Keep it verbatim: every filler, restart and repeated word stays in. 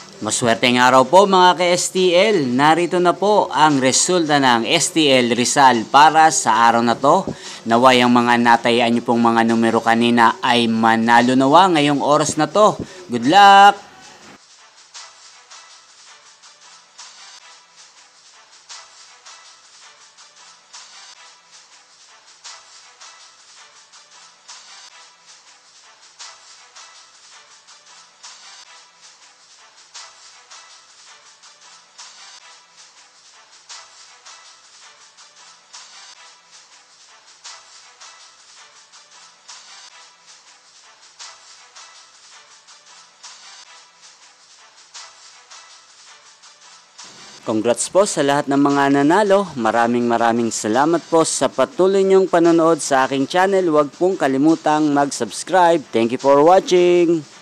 Maswerteng araw po mga ka-S T L. Narito na po ang resulta ng S T L Rizal para sa araw na to. Naway ang mga natayaan nyo pong mga numero kanina ay manalo nawa ngayong oras na to. Good luck! Congrats po sa lahat ng mga nanalo. Maraming maraming salamat po sa patuloy niyong panonood sa aking channel. Huwag pong kalimutang mag-subscribe. Thank you for watching.